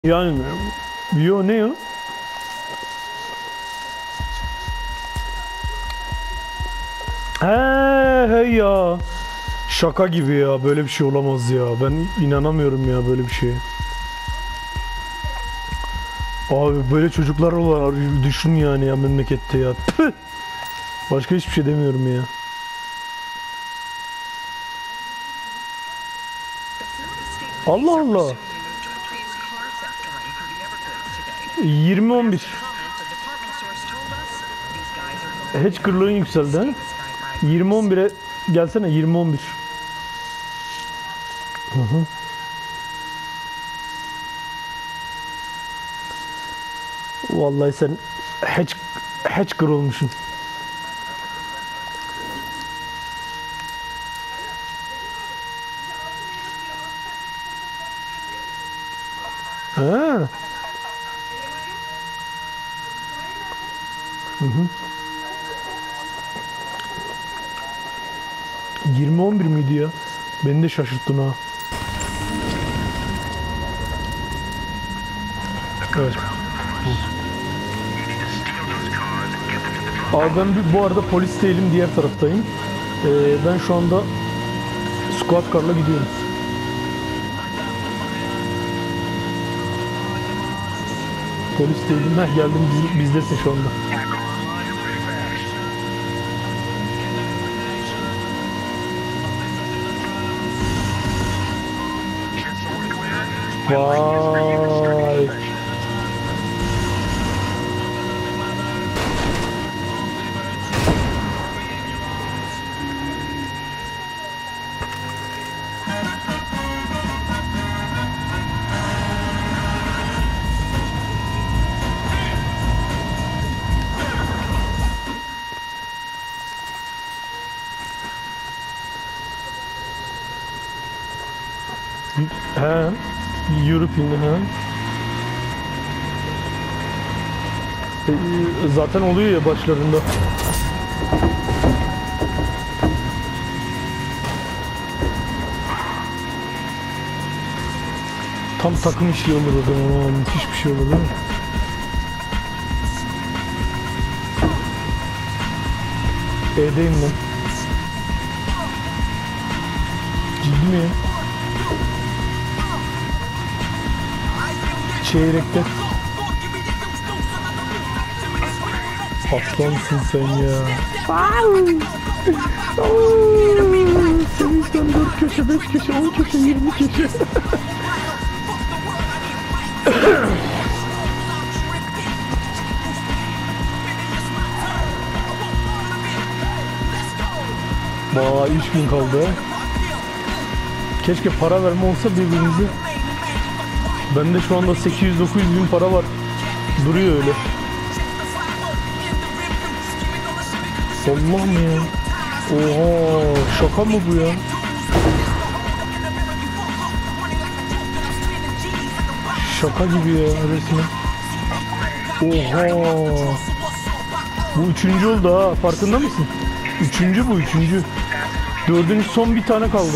Yani yo ne ya? He ya. Şaka gibi ya. Böyle bir şey olamaz ya. Ben inanamıyorum ya böyle bir şeye. Abi böyle çocuklar var. Düşün yani ya memlekette ya. Tüh! Başka hiçbir şey demiyorum ya. Allah Allah. 20-11. Hacker'lığın yükseldi ha. 20-11'e gelsene 20-11. Hı hı. Vallahi sen hacker olmuşsun. Ha. Hı hı. 20-11 miydi ya? Beni de şaşırttın ha. Evet. Abi ben bu arada polis değilim, diğer taraftayım. Ben şu anda squad car'la gidiyorum. Polis değilim. Heh geldim, bizdesin şu anda. Vay. He. European he. Zaten oluyor ya başlarında. Tam takım işi olur o zaman. Müthiş bir şey olur değil mi? E'deyim ben. Ciddi mi ya? Çeyrekte. Aslansın sen ya. Sevinçten 4 köşe, 5 köşe, 10 köşe, 20 köşe. Vay 3 gün kaldı. Keşke para verme olsa birbirimize. Bende şu anda 800-900 bin para var. Duruyor öyle. Allah mı ya? Oha şaka mı bu ya? Şaka gibi ya resmen. Oha. Bu üçüncü oldu ha, farkında mısın? Üçüncü bu, üçüncü. Dördüncü son bir tane kaldı.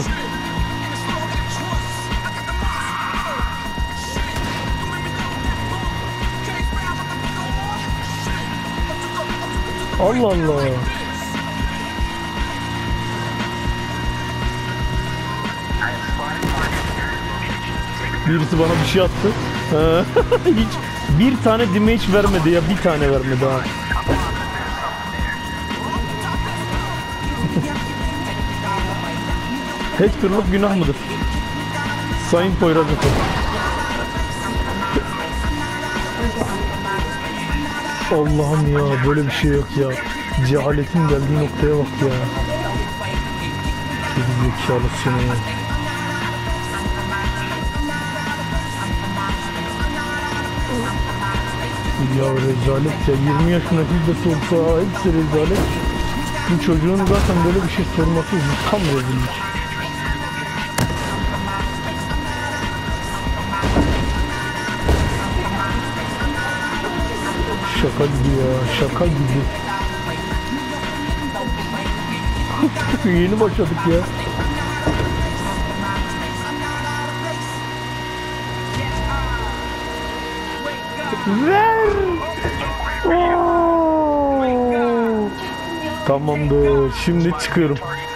Allah Allah. Birisi bana bir şey attı. Hiç bir tane damage vermedi ya, bir tane vermedi ha. Hackerlık günah mıdır? Sayın Poyraz efendim. Allah'ım ya, böyle bir şey yok ya. Cehaletin geldiği noktaya bak ya. Geri zekalısın ya. Ya rezalet ya, 20 yaşındaki de sorsa hepsi rezalet. Bu çocuğun zaten böyle bir şey sorması tam rezillik. Şaka gibi ya, şaka gibi. Yeni başladık ya. Ver. Oo. Tamamdır. Şimdi çıkıyorum.